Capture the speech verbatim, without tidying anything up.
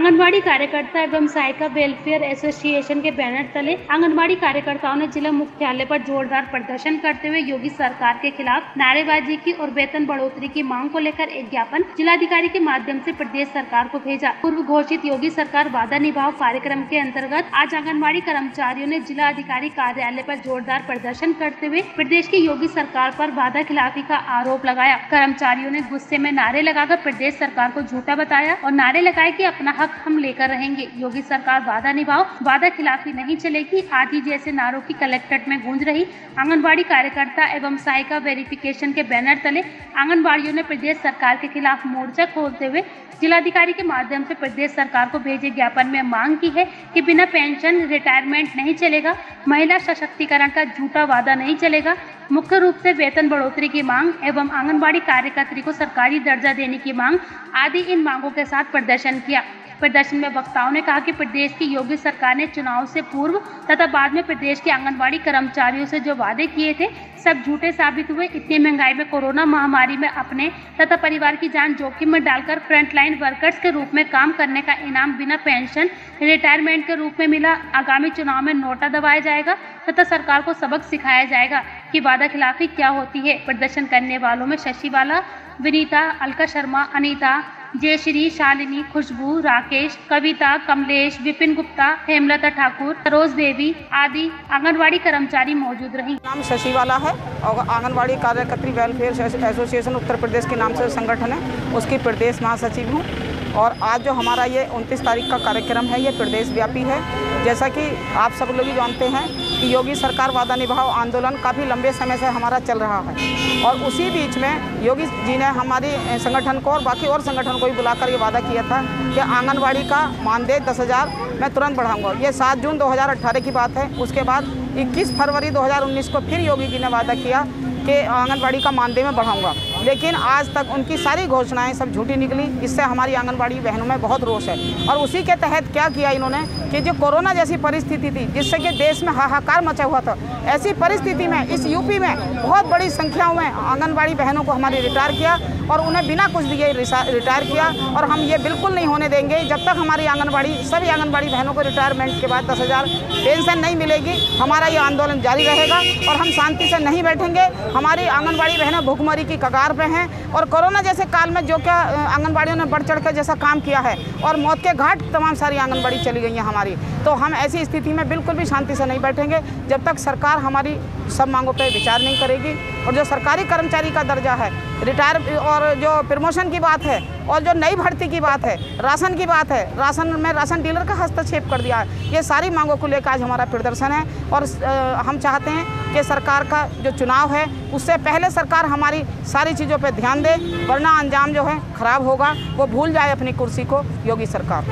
आंगनबाड़ी कार्यकर्ता एवं सहायिका वेलफेयर एसोसिएशन के बैनर तले आंगनबाड़ी कार्यकर्ताओं ने जिला मुख्यालय पर जोरदार प्रदर्शन करते हुए योगी सरकार के खिलाफ नारेबाजी की और वेतन बढ़ोतरी की मांग को लेकर एक ज्ञापन जिलाधिकारी के माध्यम से प्रदेश सरकार को भेजा। पूर्व घोषित योगी सरकार वादा निभाओ कार्यक्रम के अंतर्गत आज आंगनबाड़ी कर्मचारियों ने जिला अधिकारी कार्यालय पर जोरदार प्रदर्शन करते हुए प्रदेश की योगी सरकार पर वादा खिलाफी का आरोप लगाया। कर्मचारियों ने गुस्से में नारे लगाकर प्रदेश सरकार को झूठा बताया और नारे लगाए कि अपना हक हम लेकर रहेंगे। योगी सरकार वादा निभाओ, वादा खिलाफी नहीं चलेगी आदि जैसे नारों की कलेक्ट्रेट में गूंज रही। आंगनबाड़ी कार्यकर्ता एवं सहायिका वेरिफिकेशन के बैनर तले आंगनबाड़ियों ने प्रदेश सरकार के खिलाफ मोर्चा खोलते हुए जिलाधिकारी के माध्यम से प्रदेश सरकार को भेजे ज्ञापन में मांग की है कि बिना पेंशन रिटायरमेंट नहीं चलेगा, महिला सशक्तिकरण का झूठा वादा नहीं चलेगा, मुख्य रूप से वेतन बढ़ोतरी की मांग एवं आंगनबाड़ी कार्यकर्त्री को सरकारी दर्जा देने की मांग आदि इन मांगों के साथ प्रदर्शन किया। प्रदर्शन में वक्ताओं ने कहा कि प्रदेश की योगी सरकार ने चुनाव से पूर्व तथा बाद में प्रदेश के आंगनबाड़ी कर्मचारियों से जो वादे किए थे सब झूठे साबित हुए। इतनी महंगाई में कोरोना महामारी में अपने तथा परिवार की जान जोखिम में डालकर फ्रंटलाइन वर्कर्स के रूप में काम करने का इनाम बिना पेंशन रिटायरमेंट के रूप में मिला। आगामी चुनाव में नोटा दबाया जाएगा तथा सरकार को सबक सिखाया जाएगा कि वादा खिलाफी क्या होती है। प्रदर्शन करने वालों में शशिबाला, विनीता, अलका शर्मा, अनीता, जयश्री, शालिनी, खुशबू, राकेश, कविता, कमलेश, विपिन गुप्ता, हेमलता ठाकुर, सरोज देवी आदि आंगनवाड़ी कर्मचारी मौजूद रही। नाम शशिबाला है और आंगनवाड़ी कार्यकर्त्री वेलफेयर एसोसिएशन उत्तर प्रदेश के नाम से संगठन है, उसकी प्रदेश महासचिव हूँ। और आज जो हमारा ये उनतीस तारीख का कार्यक्रम है ये प्रदेश व्यापी है। जैसा कि आप सब लोग ही जानते हैं कि योगी सरकार वादा निभाओ आंदोलन काफ़ी लंबे समय से हमारा चल रहा है और उसी बीच में योगी जी ने हमारी संगठन को और बाकी और संगठन को भी बुलाकर ये वादा किया था कि आंगनबाड़ी का मानदेय दस हज़ार मैं तुरंत बढ़ाऊंगा। ये सात जून दो हज़ार अठारह की बात है। उसके बाद इक्कीस फरवरी दो हज़ार उन्नीस को फिर योगी जी ने वादा किया कि आंगनबाड़ी का मानदेय मैं बढ़ाऊंगा, लेकिन आज तक उनकी सारी घोषणाएं सब झूठी निकली। इससे हमारी आंगनबाड़ी बहनों में बहुत रोष है और उसी के तहत क्या किया इन्होंने कि जो कोरोना जैसी परिस्थिति थी जिससे कि देश में हाहाकार मचा हुआ था, ऐसी परिस्थिति में इस यूपी में बहुत बड़ी संख्याओं में आंगनबाड़ी बहनों को हमारी रिटायर किया और उन्हें बिना कुछ दिए रिटायर किया। और हम ये बिल्कुल नहीं होने देंगे जब तक हमारी आंगनबाड़ी सभी आंगनबाड़ी बहनों को रिटायरमेंट के बाद दस हज़ार पेंशन नहीं मिलेगी। हमारा ये आंदोलन जारी रहेगा और हम शांति से नहीं बैठेंगे। हमारी आंगनबाड़ी बहनें भूखमरी की कगार पे हैं और कोरोना जैसे काल में जो क्या आंगनबाड़ियों ने बढ़ चढ़ कर जैसा काम किया है और मौत के घाट तमाम सारी आंगनबाड़ी चली गई हैं हमारी, तो हम ऐसी स्थिति में बिल्कुल भी शांति से नहीं बैठेंगे जब तक सरकार हमारी सब मांगों पर विचार नहीं करेगी। और जो सरकारी कर्मचारी का दर्जा है, रिटायर और जो प्रमोशन की बात है और जो नई भर्ती की बात है, राशन की बात है, राशन में राशन डीलर का हस्तक्षेप कर दिया है, ये सारी मांगों को लेकर आज हमारा प्रदर्शन है। और हम चाहते हैं कि सरकार का जो चुनाव है उससे पहले सरकार हमारी सारी चीज़ों पर ध्यान दे, वरना अंजाम जो है खराब होगा। वो भूल जाए अपनी कुर्सी को योगी सरकार।